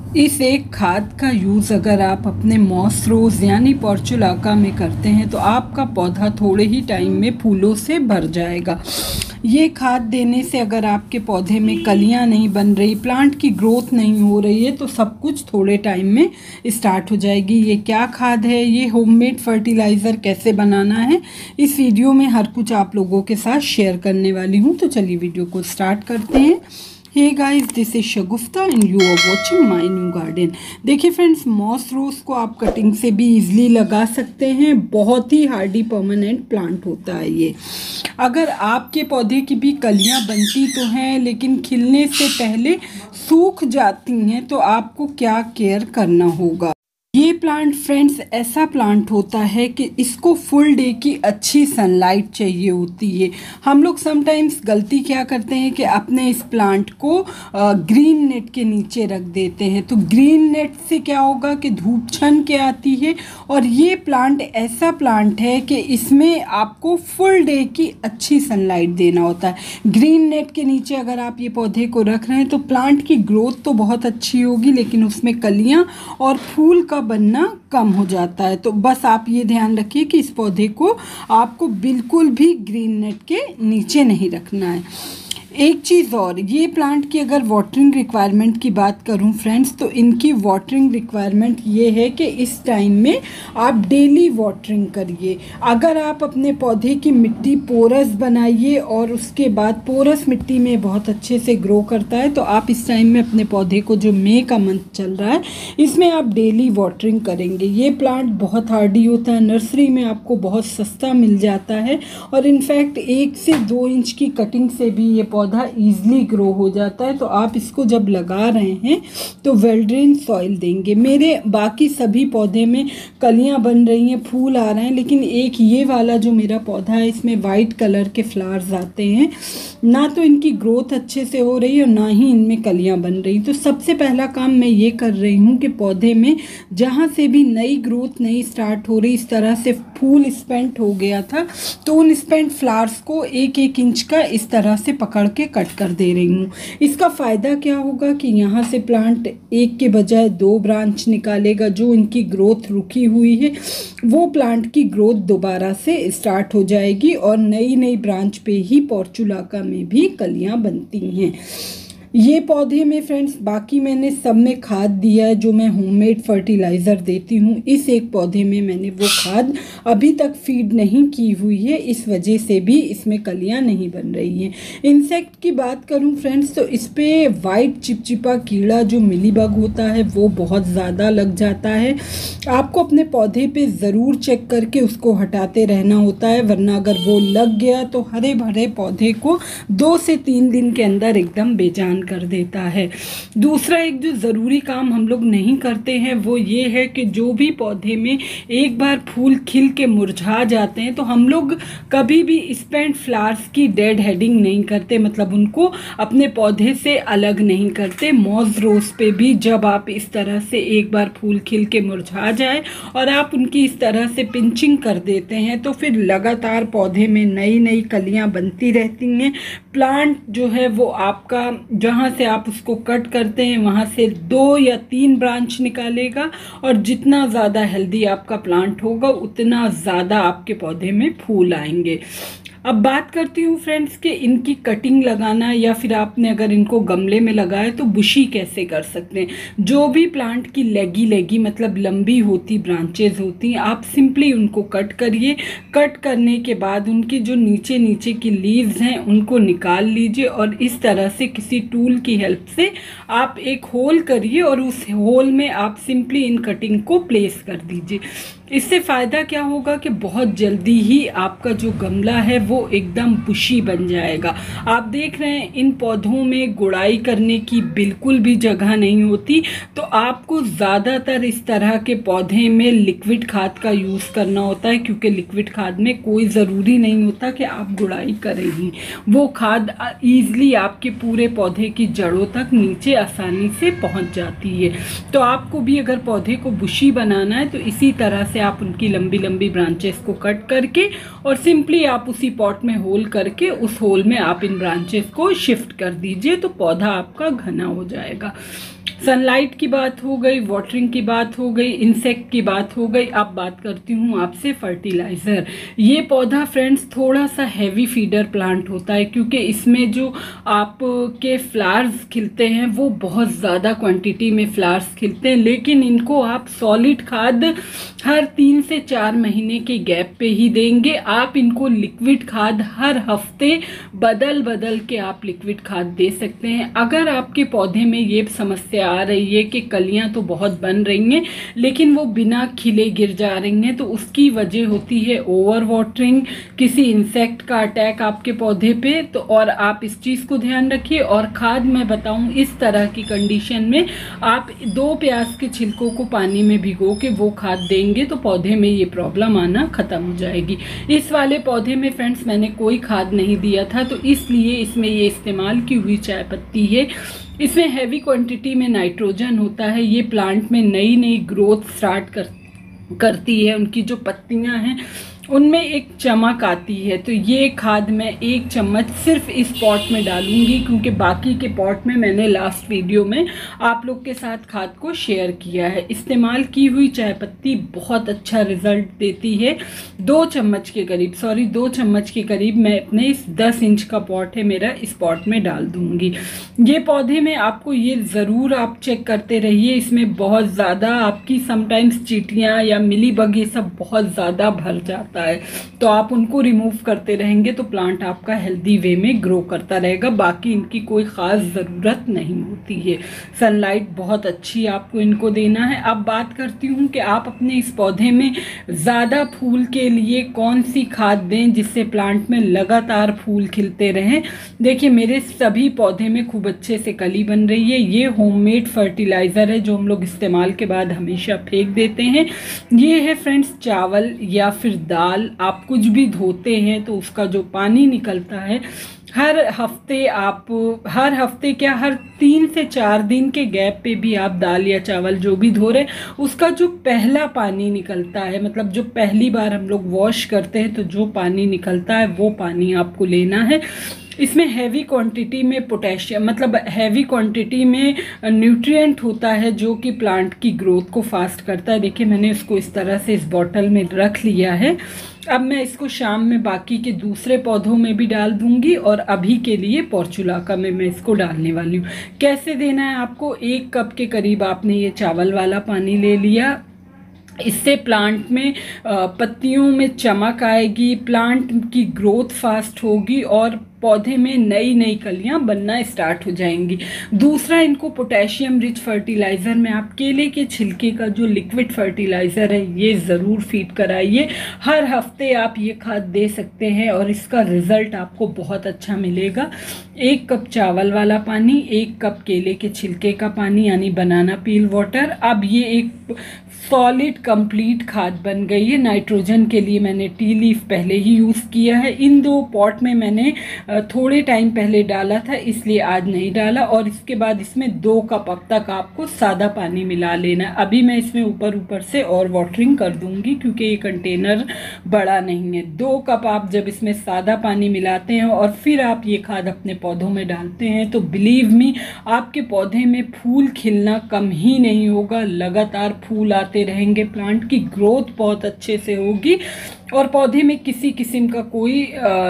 इस एक खाद का यूज़ अगर आप अपने मॉस रोज़ यानी पोर्चुलाका में करते हैं तो आपका पौधा थोड़े ही टाइम में फूलों से भर जाएगा। ये खाद देने से अगर आपके पौधे में कलियां नहीं बन रही, प्लांट की ग्रोथ नहीं हो रही है, तो सब कुछ थोड़े टाइम में स्टार्ट हो जाएगी। ये क्या खाद है, ये होममेड फर्टिलाइज़र कैसे बनाना है, इस वीडियो में हर कुछ आप लोगों के साथ शेयर करने वाली हूँ। तो चलिए वीडियो को स्टार्ट करते हैं। Hey guys, this is Shagufta and you are watching my new garden. देखिए फ्रेंड्स, मॉस रोज को आप कटिंग से भी इजीली लगा सकते हैं। बहुत ही हार्डी परमानेंट प्लांट होता है ये। अगर आपके पौधे की भी कलियां बनती तो हैं लेकिन खिलने से पहले सूख जाती हैं, तो आपको क्या केयर करना होगा। ये प्लांट फ्रेंड्स ऐसा प्लांट होता है कि इसको फुल डे की अच्छी सनलाइट चाहिए होती है। हम लोग समटाइम्स गलती क्या करते हैं कि अपने इस प्लांट को ग्रीन नेट के नीचे रख देते हैं। तो ग्रीन नेट से क्या होगा कि धूप छन के आती है, और ये प्लांट ऐसा प्लांट है कि इसमें आपको फुल डे की अच्छी सनलाइट देना होता है। ग्रीन नेट के नीचे अगर आप ये पौधे को रख रहे हैं तो प्लांट की ग्रोथ तो बहुत अच्छी होगी, लेकिन उसमें कलियाँ और फूल का बनना कम हो जाता है। तो बस आप ये ध्यान रखिए कि इस पौधे को आपको बिल्कुल भी ग्रीन नेट के नीचे नहीं रखना है। एक चीज़ और, ये प्लांट की अगर वाटरिंग रिक्वायरमेंट की बात करूं फ्रेंड्स, तो इनकी वाटरिंग रिक्वायरमेंट ये है कि इस टाइम में आप डेली वाटरिंग करिए। अगर आप अपने पौधे की मिट्टी पोरस बनाइए और उसके बाद पोरस मिट्टी में बहुत अच्छे से ग्रो करता है, तो आप इस टाइम में अपने पौधे को, जो मई का मंथ चल रहा है, इसमें आप डेली वाटरिंग करेंगे। ये प्लांट बहुत हार्डी होता है, नर्सरी में आपको बहुत सस्ता मिल जाता है, और इनफैक्ट 1 से 2 इंच की कटिंग से भी ये पौधा ईजिली ग्रो हो जाता है। तो आप इसको जब लगा रहे हैं तो वेल ड्रेन सॉइल देंगे। मेरे बाकी सभी पौधे में कलियां बन रही हैं, फूल आ रहे हैं, लेकिन एक ये वाला जो मेरा पौधा है, इसमें वाइट कलर के फ्लावर्स आते हैं। ना तो इनकी ग्रोथ अच्छे से हो रही है और ना ही इनमें कलियां बन रही। तो सबसे पहला काम मैं ये कर रही हूँ कि पौधे में जहाँ से भी नई ग्रोथ नहीं स्टार्ट हो रही, इस तरह से फूल स्पेंट हो गया था, तो उन स्पेंट फ्लावर्स को 1-1 इंच का इस तरह से पकड़ के कट कर दे रही हूँ। इसका फ़ायदा क्या होगा कि यहाँ से प्लांट एक के बजाय 2 ब्रांच निकालेगा। जो इनकी ग्रोथ रुकी हुई है वो प्लांट की ग्रोथ दोबारा से स्टार्ट हो जाएगी, और नई नई ब्रांच पे ही पोर्चुलाका में भी कलियाँ बनती हैं। ये पौधे में फ्रेंड्स बाकी मैंने सब में खाद दिया है, जो मैं होममेड फर्टिलाइज़र देती हूँ। इस एक पौधे में मैंने वो खाद अभी तक फीड नहीं की हुई है, इस वजह से भी इसमें कलियाँ नहीं बन रही हैं। इंसेक्ट की बात करूँ फ्रेंड्स, तो इस पर वाइट चिपचिपा कीड़ा जो मिलीबग होता है वो बहुत ज़्यादा लग जाता है। आपको अपने पौधे पे ज़रूर चेक करके उसको हटाते रहना होता है, वरना अगर वो लग गया तो हरे भरे पौधे को 2 से 3 दिन के अंदर एकदम बेजान कर देता है। दूसरा एक जो ज़रूरी काम हम लोग नहीं करते हैं वो ये है कि जो भी पौधे में एक बार फूल खिल के मुरझा जाते हैं, तो हम लोग कभी भी स्पेंट फ्लावर्स की डेड हेडिंग नहीं करते, मतलब उनको अपने पौधे से अलग नहीं करते। मॉस रोज पे भी जब आप इस तरह से एक बार फूल खिल के मुरझा जाए और आप उनकी इस तरह से पिंचिंग कर देते हैं, तो फिर लगातार पौधे में नई नई कलियां बनती रहती हैं। प्लांट जो है वो आपका, जहाँ से आप उसको कट करते हैं वहाँ से 2 या 3 ब्रांच निकालेगा, और जितना ज़्यादा हेल्दी आपका प्लांट होगा उतना ज़्यादा आपके पौधे में फूल आएंगे। अब बात करती हूँ फ्रेंड्स कि इनकी कटिंग लगाना, या फिर आपने अगर इनको गमले में लगाए तो बुशी कैसे कर सकते हैं। जो भी प्लांट की लेगी मतलब लंबी होती ब्रांचेज होती हैं, आप सिंपली उनको कट करिए। कट करने के बाद उनकी जो नीचे नीचे की लीव्स हैं उनको निकाल लीजिए, और इस तरह से किसी टूल की हेल्प से आप एक होल करिए, और उस होल में आप सिंपली इन कटिंग को प्लेस कर दीजिए। इससे फ़ायदा क्या होगा कि बहुत जल्दी ही आपका जो गमला है वो एकदम बुशी बन जाएगा। आप देख रहे हैं इन पौधों में गुड़ाई करने की बिल्कुल भी जगह नहीं होती, तो आपको ज़्यादातर इस तरह के पौधे में लिक्विड खाद का यूज़ करना होता है, क्योंकि लिक्विड खाद में कोई ज़रूरी नहीं होता कि आप गुड़ाई करें ही। वो खाद ईज़िली आपके पूरे पौधे की जड़ों तक नीचे आसानी से पहुंच जाती है। तो आपको भी अगर पौधे को बुशी बनाना है तो इसी तरह से आप उनकी लंबी लंबी ब्रांचेस को कट करके और सिंपली आप उसी पॉट में होल करके उस होल में आप इन ब्रांचेस को शिफ्ट कर दीजिए, तो पौधा आपका घना हो जाएगा। सनलाइट की बात हो गई, वाटरिंग की बात हो गई, इंसेक्ट की बात हो गई। अब बात करती हूँ आपसे फर्टिलाइज़र। ये पौधा फ्रेंड्स थोड़ा सा हैवी फीडर प्लांट होता है, क्योंकि इसमें जो आपके फ्लावर्स खिलते हैं वो बहुत ज़्यादा क्वांटिटी में फ्लावर्स खिलते हैं, लेकिन इनको आप सॉलिड खाद हर 3 से 4 महीने के गैप पे ही देंगे। आप इनको लिक्विड खाद हर हफ्ते बदल बदल के आप लिक्विड खाद दे सकते हैं। अगर आपके पौधे में ये समस्या आ रही है कि कलियां तो बहुत बन रही हैं लेकिन वो बिना खिले गिर जा रही हैं, तो उसकी वजह होती है ओवर वाटरिंग, किसी इंसेक्ट का अटैक आपके पौधे पे। तो और आप इस चीज़ को ध्यान रखिए। और खाद मैं बताऊं, इस तरह की कंडीशन में आप 2 प्याज के छिलकों को पानी में भिगो के वो खाद देंगे तो पौधे में ये प्रॉब्लम आना ख़त्म हो जाएगी। इस वाले पौधे में फ्रेंड्स मैंने कोई खाद नहीं दिया था, तो इसलिए इसमें ये इस्तेमाल की हुई चाय पत्ती है। इसमें हैवी क्वांटिटी में नाइट्रोजन होता है। ये प्लांट में नई नई ग्रोथ स्टार्ट करती है। उनकी जो पत्तियां हैं उनमें एक चमक आती है। तो ये खाद मैं 1 चम्मच सिर्फ इस पॉट में डालूंगी, क्योंकि बाकी के पॉट में मैंने लास्ट वीडियो में आप लोग के साथ खाद को शेयर किया है। इस्तेमाल की हुई चाय पत्ती बहुत अच्छा रिजल्ट देती है। 2 चम्मच के करीब मैं अपने इस 10 इंच का पॉट है मेरा, इस पॉट में डाल दूंगी। ये पौधे में आपको ये ज़रूर आप चेक करते रहिए, इसमें बहुत ज़्यादा आपकी समटाइम्स चींटियाँ या मिलीबग ये सब बहुत ज़्यादा भर जाता है, तो आप उनको रिमूव करते रहेंगे तो प्लांट आपका हेल्दी वे में ग्रो करता रहेगा। बाकी इनकी कोई ख़ास ज़रूरत नहीं होती है। सनलाइट बहुत अच्छी आपको इनको देना है। अब बात करती हूँ कि आप अपने इस पौधे में ज़्यादा फूल के लिए कौन सी खाद दें जिससे प्लांट में लगातार फूल खिलते रहें। देखिए, मेरे सभी पौधे में खूब अच्छे से कली बन रही है। ये होममेड फर्टिलाइज़र है जो हम लोग इस्तेमाल के बाद हमेशा फेंक देते हैं। ये है फ्रेंड्स चावल या फिर दाल। आप कुछ भी धोते हैं तो उसका जो पानी निकलता है, हर हफ्ते क्या, हर 3 से 4 दिन के गैप पे भी आप दाल या चावल जो भी धो रहे हैं उसका जो पहला पानी निकलता है, मतलब जो पहली बार हम लोग वॉश करते हैं तो जो पानी निकलता है वो पानी आपको लेना है। इसमें हैवी क्वांटिटी में पोटेशियम, मतलब हैवी क्वांटिटी में न्यूट्रिएंट होता है जो कि प्लांट की ग्रोथ को फास्ट करता है। देखिए, मैंने इसको इस तरह से इस बॉटल में रख लिया है। अब मैं इसको शाम में बाकी के दूसरे पौधों में भी डाल दूंगी और अभी के लिए पोर्चुलाका में मैं इसको डालने वाली हूँ। कैसे देना है आपको, 1 कप के करीब आपने ये चावल वाला पानी ले लिया। इससे प्लांट में पत्तियों में चमक आएगी, प्लांट की ग्रोथ फास्ट होगी और पौधे में नई नई कलियां बनना स्टार्ट हो जाएंगी। दूसरा, इनको पोटेशियम रिच फर्टिलाइज़र में आप केले के छिलके का जो लिक्विड फर्टिलाइज़र है ये ज़रूर फीड कराइए। हर हफ्ते आप ये खाद दे सकते हैं और इसका रिज़ल्ट आपको बहुत अच्छा मिलेगा। 1 कप चावल वाला पानी, 1 कप केले के छिलके का पानी यानी बनाना पील वाटर। अब ये एक सॉलिड कंप्लीट खाद बन गई है। नाइट्रोजन के लिए मैंने टी लीफ पहले ही यूज़ किया है। इन 2 पॉट में मैंने थोड़े टाइम पहले डाला था, इसलिए आज नहीं डाला। और इसके बाद इसमें 2 कप अब तक आपको सादा पानी मिला लेना है। अभी मैं इसमें ऊपर से और वाटरिंग कर दूंगी क्योंकि ये कंटेनर बड़ा नहीं है। 2 कप आप जब इसमें सादा पानी मिलाते हैं और फिर आप ये खाद अपने पौधों में डालते हैं तो बिलीव मी, आपके पौधे में फूल खिलना कम ही नहीं होगा, लगातार फूल आते रहेंगे, प्लांट की ग्रोथ बहुत अच्छे से होगी और पौधे में किसी किस्म का कोई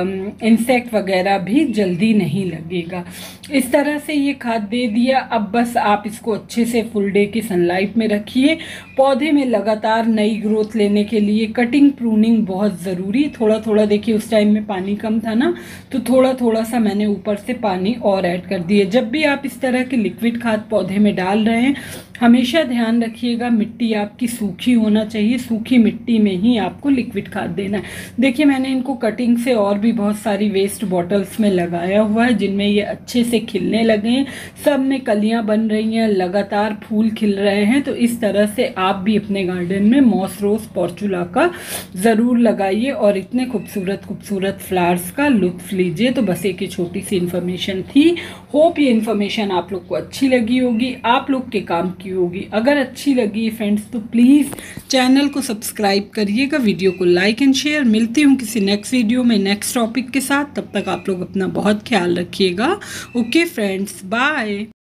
इंसेक्ट वगैरह भी जल्दी नहीं लगेगा। इस तरह से ये खाद दे दिया। अब बस आप इसको अच्छे से फुल डे की सनलाइट में रखिए। पौधे में लगातार नई ग्रोथ लेने के लिए कटिंग प्रूनिंग बहुत ज़रूरी। थोड़ा थोड़ा, देखिए उस टाइम में पानी कम था ना, तो थोड़ा थोड़ा सा मैंने ऊपर से पानी और ऐड कर दिए। जब भी आप इस तरह के लिक्विड खाद पौधे में डाल रहे हैं हमेशा ध्यान रखिएगा मिट्टी आपकी सूखी होना चाहिए। सूखी मिट्टी में ही आपको लिक्विड खाद देना है। देखिए, मैंने इनको कटिंग से और भी बहुत सारी वेस्ट बॉटल्स में लगाया हुआ है जिनमें ये अच्छे से खिलने लगे हैं। सब में कलियां बन रही हैं, लगातार फूल खिल रहे हैं। तो इस तरह से आप भी अपने गार्डन में मॉस रोज पोर्चुलाका ज़रूर लगाइए और इतने खूबसूरत खूबसूरत फ्लावर्स का लुत्फ लीजिए। तो बस एक छोटी सी इन्फॉर्मेशन थी। होप ये इन्फॉर्मेशन आप लोग को अच्छी लगी होगी, आप लोग के काम की होगी। अगर अच्छी लगी फ्रेंड्स तो प्लीज़ चैनल को सब्सक्राइब करिएगा, वीडियो को लाइक एंड शेयर। मिलती हूँ किसी नेक्स्ट वीडियो में नेक्स्ट टॉपिक के साथ। तब तक आप लोग अपना बहुत ख्याल रखिएगा। Okay friends, bye.